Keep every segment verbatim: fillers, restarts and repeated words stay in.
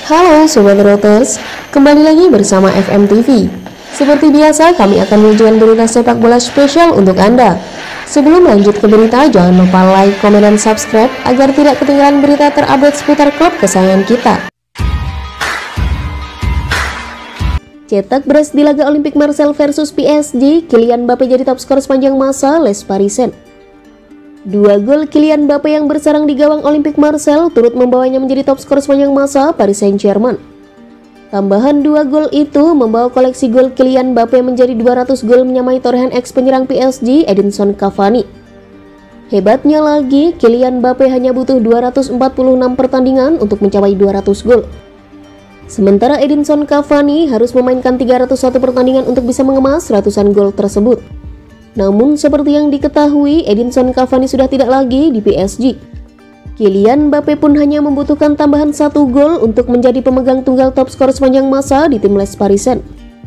Halo Sobat Reuters, kembali lagi bersama F M T V. Seperti biasa, kami akan menunjukkan berita sepak bola spesial untuk Anda. Sebelum lanjut ke berita, jangan lupa like, komen, dan subscribe agar tidak ketinggalan berita terupdate seputar klub kesayangan kita. Cetak brace di laga Olympique Marseille versus P S G, Kylian Mbappé jadi top skor sepanjang masa Les Parisiens. Dua gol Kylian Mbappé yang bersarang di gawang Olympique Marseille turut membawanya menjadi top skor sepanjang masa Paris Saint-Germain. Tambahan dua gol itu membawa koleksi gol Kylian Mbappé menjadi dua ratus gol, menyamai torehan ex penyerang P S G Edinson Cavani. Hebatnya lagi, Kylian Mbappé hanya butuh dua ratus empat puluh enam pertandingan untuk mencapai dua ratus gol. Sementara Edinson Cavani harus memainkan tiga ratus satu pertandingan untuk bisa mengemas ratusan gol tersebut. Namun seperti yang diketahui, Edinson Cavani sudah tidak lagi di P S G. Kylian Mbappé pun hanya membutuhkan tambahan satu gol untuk menjadi pemegang tunggal top skor sepanjang masa di tim Les Parisiens.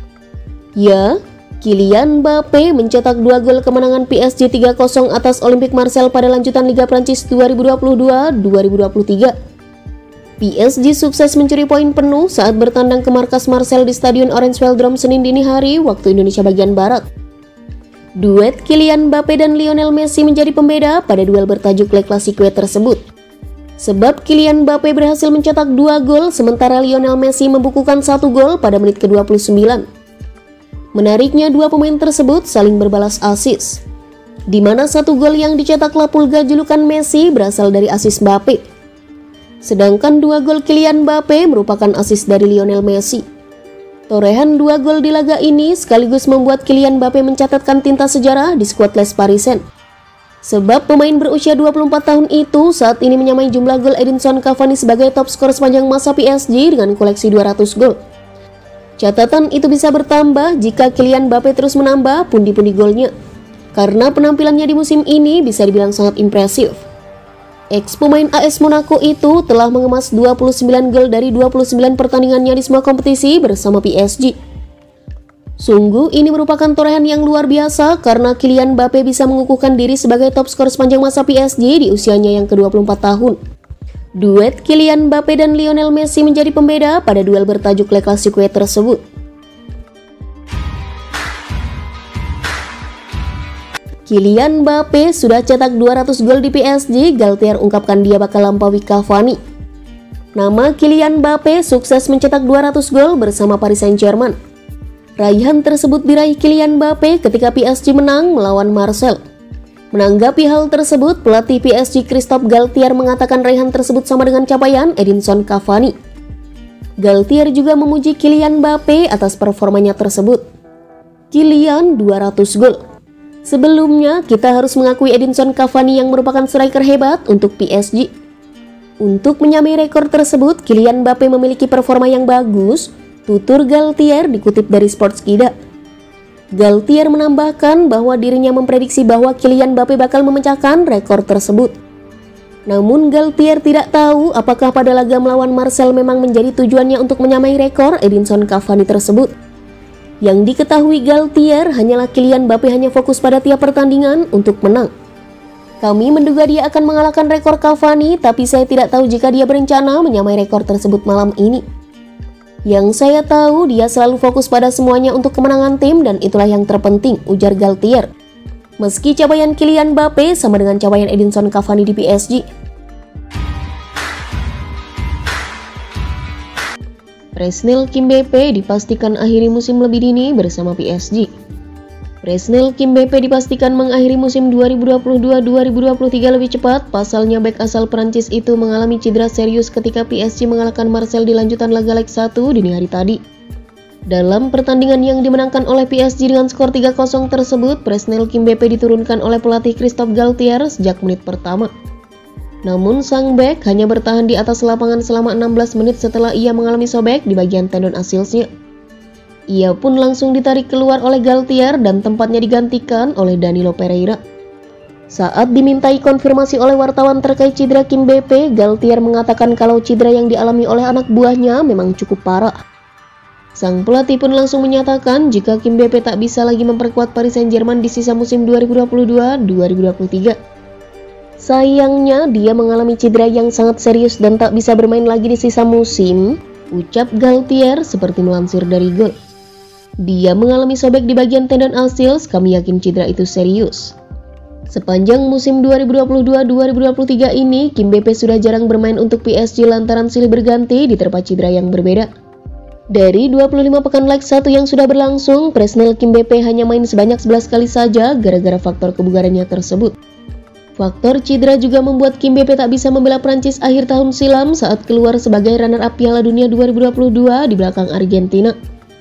Ya, Kylian Mbappé mencetak dua gol kemenangan P S G tiga kosong atas Olympique Marseille pada lanjutan Liga Prancis dua ribu dua puluh dua dua ribu dua puluh tiga. P S G sukses mencuri poin penuh saat bertandang ke markas Marseille di Stadion Orange Velodrome Senin dini hari waktu Indonesia bagian Barat. Duet Kylian Mbappé dan Lionel Messi menjadi pembeda pada duel bertajuk Le Classique tersebut. Sebab Kylian Mbappé berhasil mencetak dua gol, sementara Lionel Messi membukukan satu gol pada menit ke dua puluh sembilan. Menariknya, dua pemain tersebut saling berbalas asis, di mana satu gol yang dicetak La Pulga julukan Messi berasal dari asis Mbappé. Sedangkan dua gol Kylian Mbappé merupakan asis dari Lionel Messi. Torehan dua gol di laga ini sekaligus membuat Kylian Mbappé mencatatkan tinta sejarah di skuad Les Parisiens. Sebab pemain berusia dua puluh empat tahun itu saat ini menyamai jumlah gol Edinson Cavani sebagai top skor sepanjang masa P S G dengan koleksi dua ratus gol. Catatan itu bisa bertambah jika Kylian Mbappé terus menambah pundi-pundi golnya, karena penampilannya di musim ini bisa dibilang sangat impresif. Ex pemain A S Monaco itu telah mengemas dua puluh sembilan gol dari dua puluh sembilan pertandingannya di semua kompetisi bersama P S G. Sungguh ini merupakan torehan yang luar biasa karena Kylian Mbappé bisa mengukuhkan diri sebagai top skor sepanjang masa P S G di usianya yang ke dua puluh empat tahun. Duet Kylian Mbappé dan Lionel Messi menjadi pembeda pada duel bertajuk Le Classique tersebut. Kylian Mbappé sudah cetak dua ratus gol di P S G, Galtier ungkapkan dia bakal lampaui Cavani. Nama Kylian Mbappé sukses mencetak dua ratus gol bersama Paris Saint-Germain. Raihan tersebut diraih Kylian Mbappé ketika P S G menang melawan Marseille. Menanggapi hal tersebut, pelatih P S G Christophe Galtier mengatakan raihan tersebut sama dengan capaian Edinson Cavani. Galtier juga memuji Kylian Mbappé atas performanya tersebut. Kylian dua ratus gol. Sebelumnya, kita harus mengakui Edinson Cavani yang merupakan striker hebat untuk P S G. Untuk menyamai rekor tersebut, Kylian Mbappé memiliki performa yang bagus, tutur Galtier dikutip dari Sportskida. Galtier menambahkan bahwa dirinya memprediksi bahwa Kylian Mbappé bakal memecahkan rekor tersebut. Namun Galtier tidak tahu apakah pada laga melawan Marseille memang menjadi tujuannya untuk menyamai rekor Edinson Cavani tersebut. Yang diketahui Galtier hanyalah Kylian Mbappé hanya fokus pada tiap pertandingan untuk menang. Kami menduga dia akan mengalahkan rekor Cavani, tapi saya tidak tahu jika dia berencana menyamai rekor tersebut malam ini. Yang saya tahu, dia selalu fokus pada semuanya untuk kemenangan tim dan itulah yang terpenting, ujar Galtier. Meski capaian Kylian Mbappé sama dengan capaian Edinson Cavani di P S G. Presnel Kimpembe dipastikan akhiri musim lebih dini bersama P S G. Presnel Kimpembe dipastikan mengakhiri musim dua ribu dua puluh dua dua ribu dua puluh tiga lebih cepat. Pasalnya bek asal Perancis itu mengalami cedera serius ketika P S G mengalahkan Marseille di lanjutan laga leg satu dini hari tadi. Dalam pertandingan yang dimenangkan oleh P S G dengan skor tiga kosong tersebut, Presnel Kimpembe diturunkan oleh pelatih Christophe Galtier sejak menit pertama. Namun sang bek hanya bertahan di atas lapangan selama enam belas menit setelah ia mengalami sobek di bagian tendon Achillesnya. Ia pun langsung ditarik keluar oleh Galtier dan tempatnya digantikan oleh Danilo Pereira. Saat dimintai konfirmasi oleh wartawan terkait cedera Kimpembe, Galtier mengatakan kalau cedera yang dialami oleh anak buahnya memang cukup parah. Sang pelatih pun langsung menyatakan jika Kimpembe tak bisa lagi memperkuat Paris Saint-Germain di sisa musim dua ribu dua puluh dua dua ribu dua puluh tiga. Sayangnya dia mengalami cedera yang sangat serius dan tak bisa bermain lagi di sisa musim. ucap Galtier seperti melansir dari Gol. Dia mengalami sobek di bagian tendon Achilles, kami yakin cedera itu serius. Sepanjang musim dua ribu dua puluh dua dua ribu dua puluh tiga ini, Kimpembe sudah jarang bermain untuk P S G lantaran silih berganti diterpa cedera yang berbeda. Dari dua puluh lima pekan leg satu yang sudah berlangsung, Presnel Kimpembe hanya main sebanyak sebelas kali saja gara-gara faktor kebugarannya tersebut. Faktor cedera juga membuat Kimpembe tak bisa membela Prancis akhir tahun silam saat keluar sebagai runner-up Piala Dunia dua ribu dua puluh dua di belakang Argentina.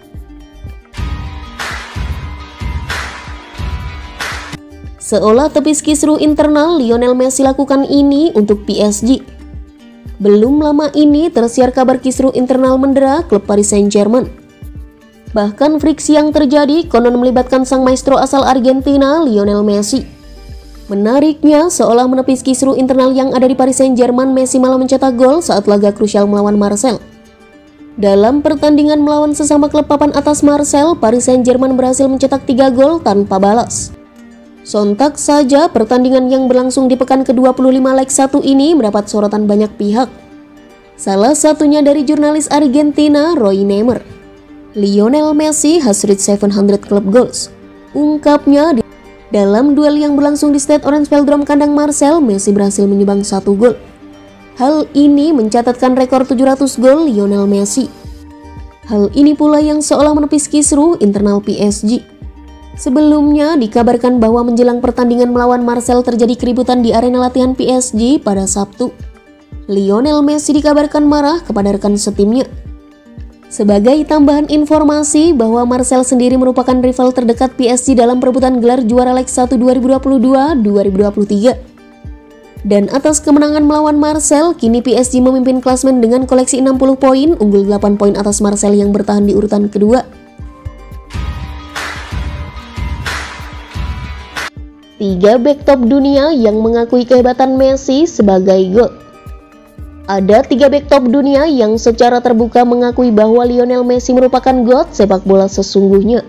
Seolah tepis kisruh internal, Lionel Messi lakukan ini untuk P S G. Belum lama ini tersiar kabar kisruh internal mendera klub Paris Saint-Germain. Bahkan friksi yang terjadi konon melibatkan sang maestro asal Argentina, Lionel Messi. Menariknya, seolah menepis kisruh internal yang ada di Paris Saint-Germain, Messi malah mencetak gol saat laga krusial melawan Marseille. Dalam pertandingan melawan sesama klub papan atas Marseille, Paris Saint-Germain berhasil mencetak tiga gol tanpa balas. Sontak saja pertandingan yang berlangsung di pekan ke dua puluh lima leg satu ini mendapat sorotan banyak pihak. Salah satunya dari jurnalis Argentina, Roy Neymer. Lionel Messi has reached seven hundred club goals. Ungkapnya, dalam duel yang berlangsung di Stade Orange Velodrome kandang Marseille, Messi berhasil menyumbang satu gol. Hal ini mencatatkan rekor tujuh ratus gol Lionel Messi. Hal ini pula yang seolah menepis kisruh internal P S G. Sebelumnya dikabarkan bahwa menjelang pertandingan melawan Marseille terjadi keributan di arena latihan P S G pada Sabtu. Lionel Messi dikabarkan marah kepada rekan setimnya. Sebagai tambahan informasi bahwa Marseille sendiri merupakan rival terdekat P S G dalam perebutan gelar juara leg satu dua ribu dua puluh dua dua ribu dua puluh tiga. Dan atas kemenangan melawan Marseille, kini P S G memimpin klasmen dengan koleksi enam puluh poin, unggul delapan poin atas Marseille yang bertahan di urutan kedua. Tiga bek top dunia yang mengakui kehebatan Messi sebagai GOAT. Ada tiga bek top dunia yang secara terbuka mengakui bahwa Lionel Messi merupakan GOAT sepak bola sesungguhnya.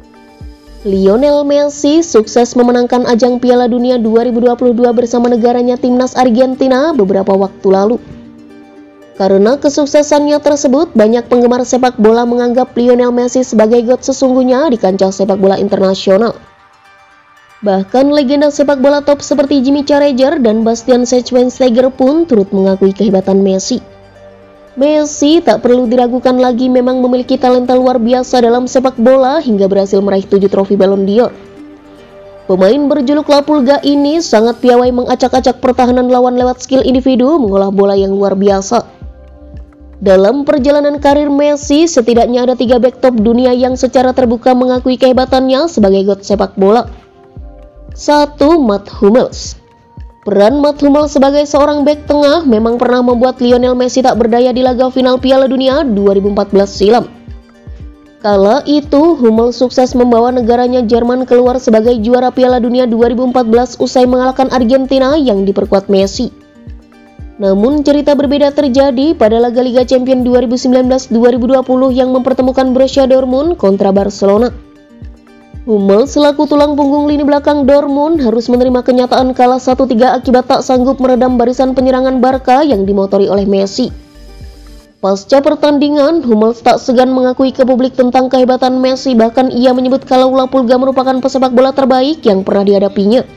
Lionel Messi sukses memenangkan ajang Piala Dunia dua ribu dua puluh dua bersama negaranya timnas Argentina beberapa waktu lalu. Karena kesuksesannya tersebut, banyak penggemar sepak bola menganggap Lionel Messi sebagai GOAT sesungguhnya di kancah sepak bola internasional. Bahkan legenda sepak bola top seperti Jimmy Carragher dan Bastian Schweinsteiger pun turut mengakui kehebatan Messi. Messi tak perlu diragukan lagi memang memiliki talenta luar biasa dalam sepak bola hingga berhasil meraih tujuh trofi Ballon d'Or. Pemain berjuluk La Pulga ini sangat piawai mengacak-acak pertahanan lawan lewat skill individu mengolah bola yang luar biasa. Dalam perjalanan karir Messi, setidaknya ada tiga bek top dunia yang secara terbuka mengakui kehebatannya sebagai GOAT sepak bola. Satu. Mats Hummels. Peran Mats Hummels sebagai seorang bek tengah memang pernah membuat Lionel Messi tak berdaya di laga final Piala Dunia dua ribu empat belas silam. Kala itu, Hummels sukses membawa negaranya Jerman keluar sebagai juara Piala Dunia dua ribu empat belas usai mengalahkan Argentina yang diperkuat Messi. Namun cerita berbeda terjadi pada laga Liga Champions dua ribu sembilan belas dua ribu dua puluh yang mempertemukan Borussia Dortmund kontra Barcelona. Hummels selaku tulang punggung lini belakang Dortmund harus menerima kenyataan kalah satu tiga akibat tak sanggup meredam barisan penyerangan Barca yang dimotori oleh Messi. Pasca pertandingan, Hummels tak segan mengakui ke publik tentang kehebatan Messi, bahkan ia menyebut kalau La Pulga merupakan pesepak bola terbaik yang pernah dihadapinya.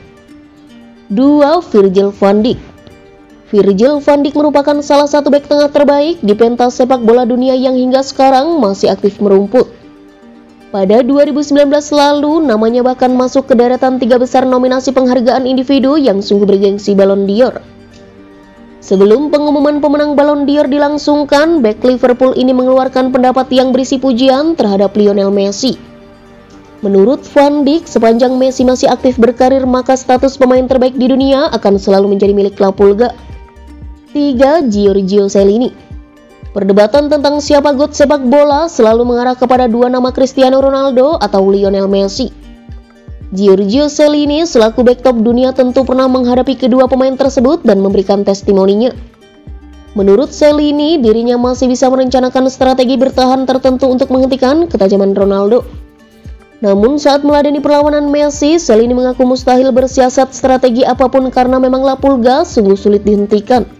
Dua. Virgil van Dijk. Virgil van Dijk merupakan salah satu bek tengah terbaik di pentas sepak bola dunia yang hingga sekarang masih aktif merumput. Pada dua ribu sembilan belas lalu, namanya bahkan masuk ke deretan tiga besar nominasi penghargaan individu yang sungguh bergengsi Ballon d'Or. Sebelum pengumuman pemenang Ballon d'Or dilangsungkan, bek Liverpool ini mengeluarkan pendapat yang berisi pujian terhadap Lionel Messi. Menurut Van Dijk, sepanjang Messi masih aktif berkarir, maka status pemain terbaik di dunia akan selalu menjadi milik La Pulga. Tiga. Giorgio Chiellini. Perdebatan tentang siapa GOAT sepak bola selalu mengarah kepada dua nama, Cristiano Ronaldo atau Lionel Messi. Giorgio Chiellini selaku bek top dunia tentu pernah menghadapi kedua pemain tersebut dan memberikan testimoninya. Menurut Chiellini, dirinya masih bisa merencanakan strategi bertahan tertentu untuk menghentikan ketajaman Ronaldo. Namun saat meladeni perlawanan Messi, Chiellini mengaku mustahil bersiasat strategi apapun karena memang La Pulga sungguh sulit dihentikan.